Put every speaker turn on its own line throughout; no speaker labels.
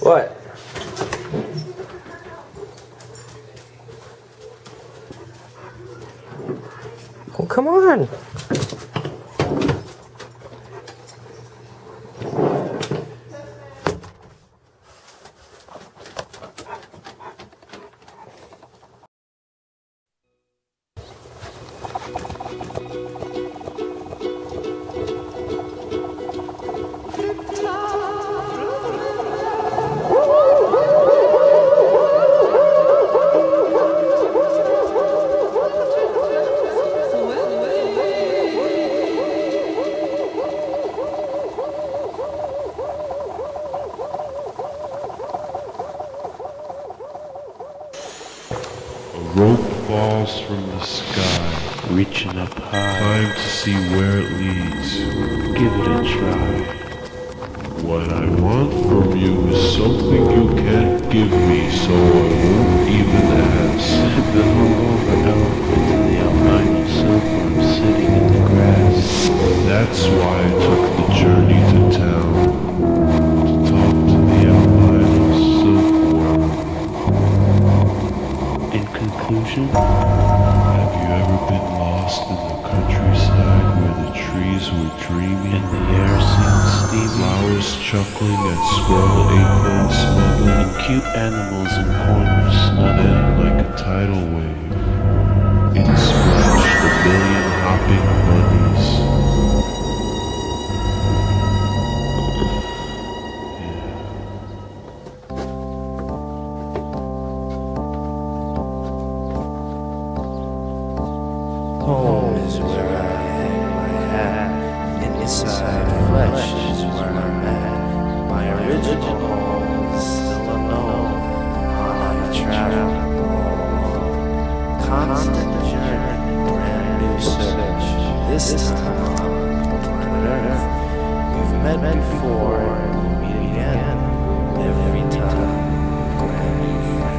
What? Oh, come on.
Rope falls from the sky,
reaching up high.
Time to see where it leads.
Give it a try.
What I want from you is something you can't give me, so I won't even ask.
The hungover elephant in the albino silkworm sitting in the grass.
That's why I took the journey to town, to talk to the albino silkworm.
In conclusion,
have you ever been lost in the countryside where the trees were dreaming
and the air seemed steamy,
flowers chuckling at squirrel acorns smuggling,
and cute animals in corners snuggling?
Then, like a tidal wave, it splashed a billion hopping bunnies.
Home is where I hang my hat. Inside flesh is where I'm at. My original home is still unknown. On I travel all alone. Constant journey, brand new search. This time on planet Earth. We've met before and we'll meet again. Every time, brand new friend.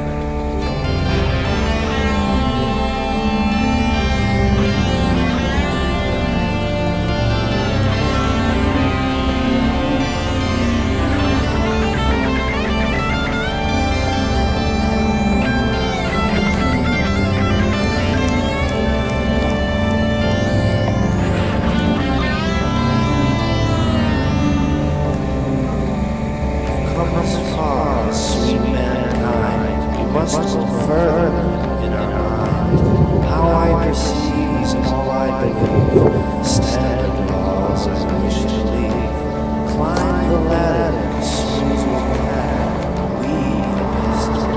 Must go further in our mind. How I perceive is all I believe. Standard laws I wish to leave. Climb the ladder, smooth the path. Weave the mist to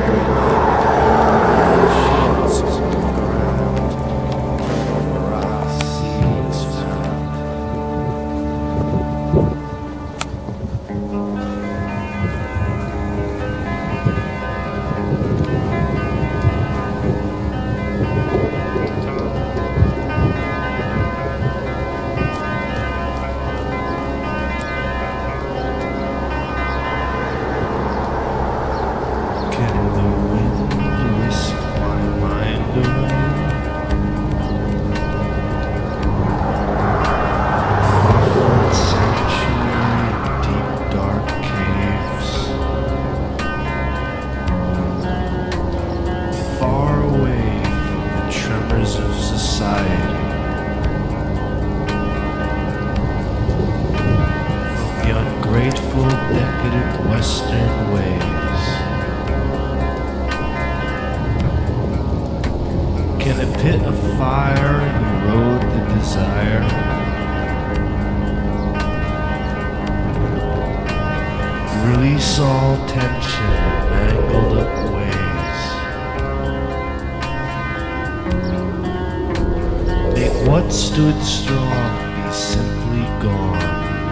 shields on the ground. Turn over rocks, see what is found. Of society, from the ungrateful, decadent Western ways. Can a pit of fire erode the desire? Release all tension in mangled up ways. What stood strong be simply gone.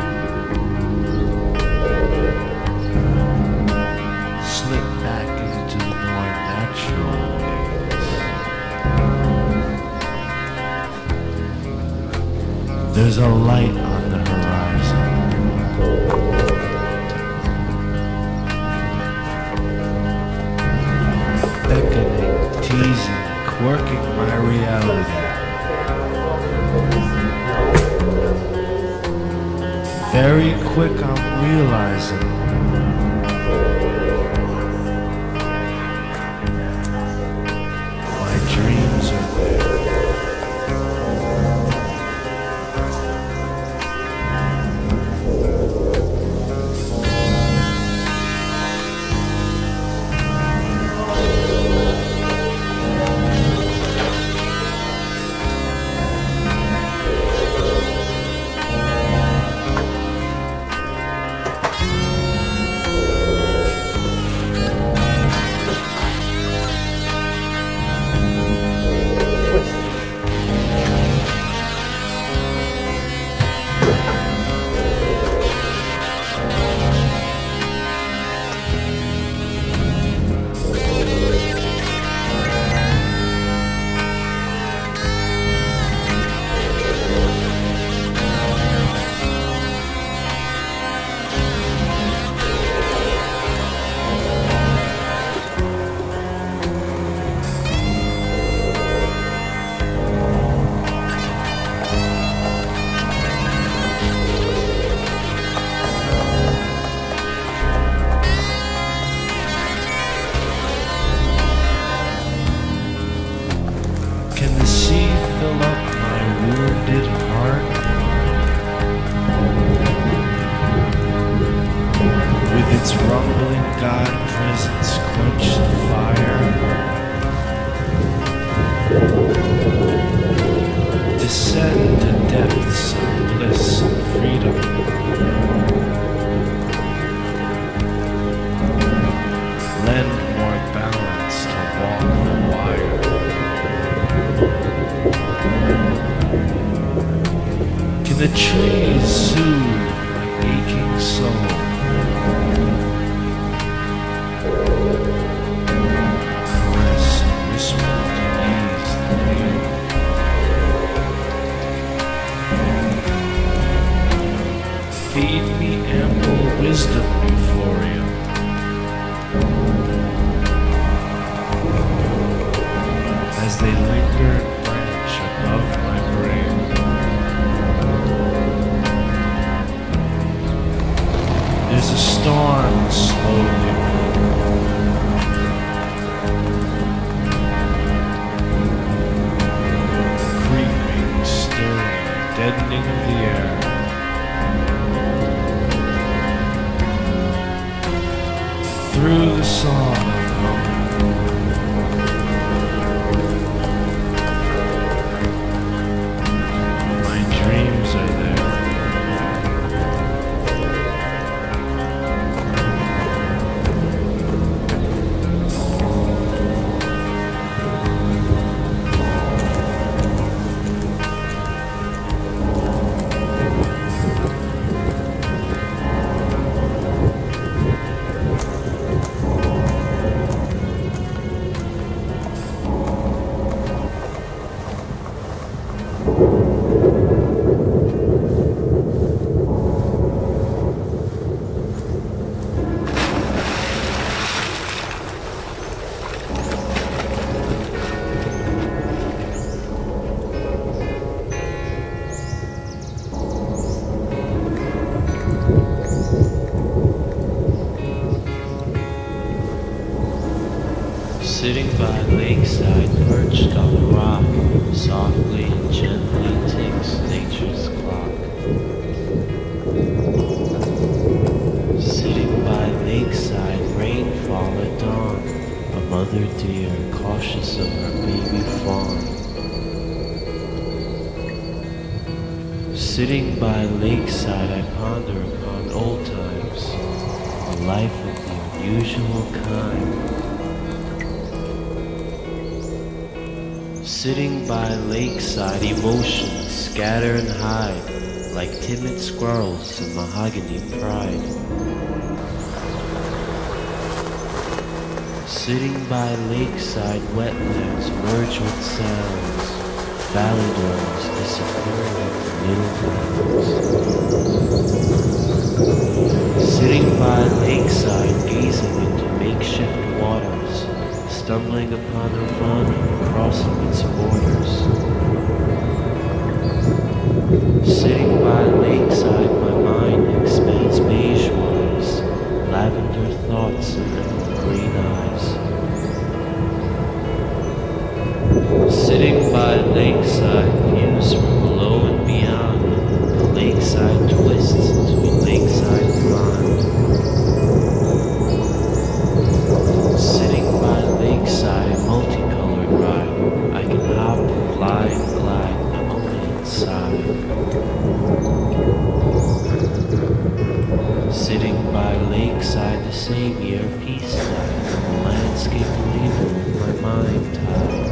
Slip back into the more natural ways. There's a light on the horizon. Beckoning, teasing, quirking my reality. Very quick I'm realizing God presence quench the fire. Descend to depths of bliss and freedom. Lend more balance to walk the wire. Can the trees soothe my aching soul? Caress and whisper to ease the pain. Feed me ample wisdom, euphoria. As they linger and branch above my brain. There's a storm slowly creeping, stirring, deadening of the air. Through the song of home. My dreams are there. Sitting by lakeside, perched on a rock, softly and gently ticks nature's clock. Sitting by lakeside, rainfall at dawn, a mother deer cautious of her baby fawn. Sitting by lakeside, I ponder upon old times, a life of the unusual kind. Sitting by lakeside, emotions scatter and hide, like timid squirrels in mahogany pride. Sitting by lakeside, wetlands merge with sounds, valley dwellers disappearing into little towns. Sitting by lakeside, gazing into makeshift waters, stumbling upon Nirvana, crossing its borders. Sitting by lakeside, my mind expands beige-wise, lavender thoughts and emerald green eyes. Sitting by lakeside, views from below and beyond, the lakeside twists into a lakeside pond. Sitting by lakeside, a multicolored ride, I can hop, fly, and glide, but only inside. Sitting by lakeside, the same year, peace died, the landscape label with my mind tied.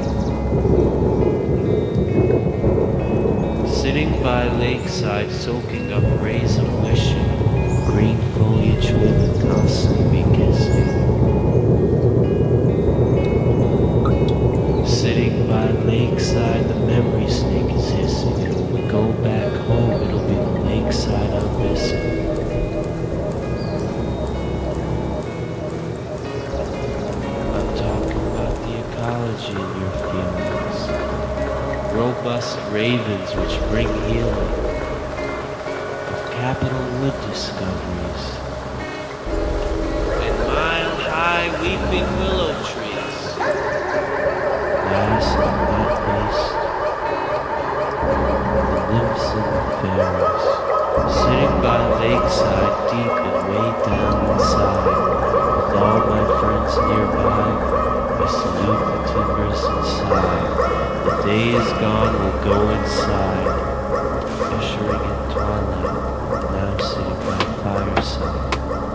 Sitting by lakeside, soaking up rays of wishing, green foliage women constantly kissing. Sitting by lakeside, the memory snake is hissing, and when we go back home, it'll be the lakeside I'm missing. I'm talking about the ecology in your feelings, robust ravens which bring healing, of Capitol Wood discoveries, and mile-high weeping willow trees. Last but not least, the nymphs and the fairies, sitting by lakeside deep and way down inside.
mountains nearby, I salute the timbers inside. The day is gone, we'll go inside. Ushering in twilight, now sitting by fireside.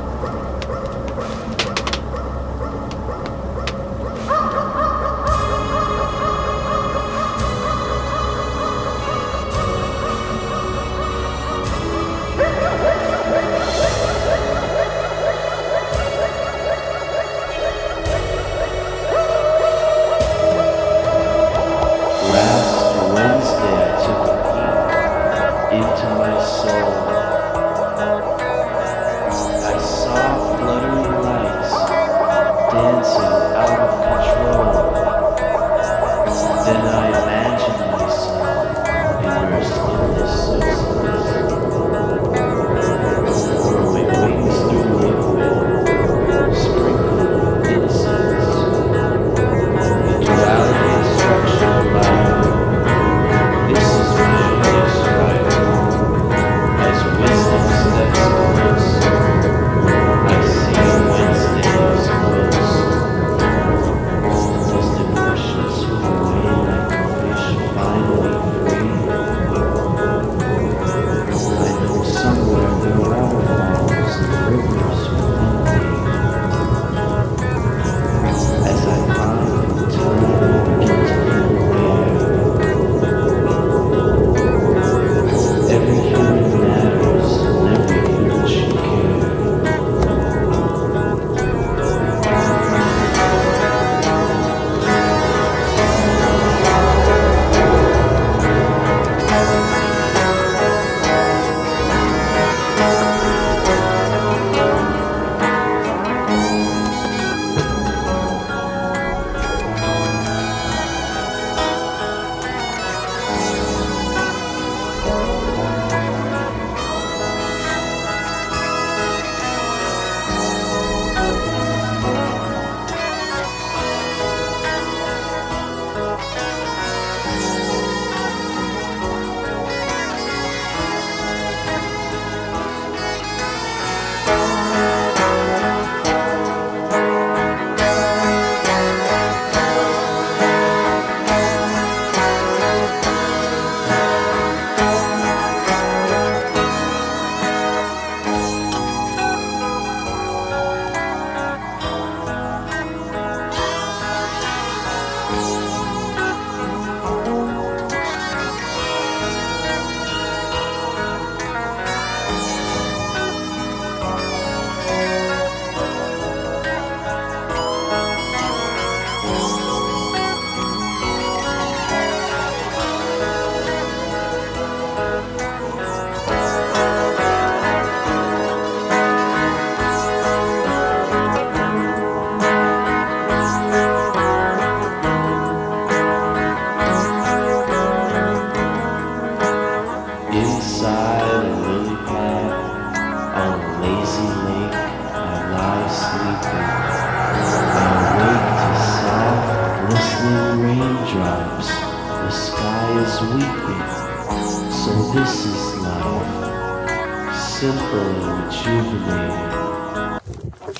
Into my soul, I saw fluttering lights dancing out of control. Then I imagined myself immersed in this substance, growing wings through liquid, sprinkled with incense. The duality and structure of life. This is what you describe. As wisdom steps close, I see Wednesday is close. Does the pressure swim away like a fish finally free? I know somewhere there are waterfalls and rivers within me. As I climb in time into the air, every human matters and every human should care. Inside a lily pad on a lazy lake, I lie sleeping. I awake to soft, glistening raindrops. The sky is weeping. So this is life, simple and rejuvenating.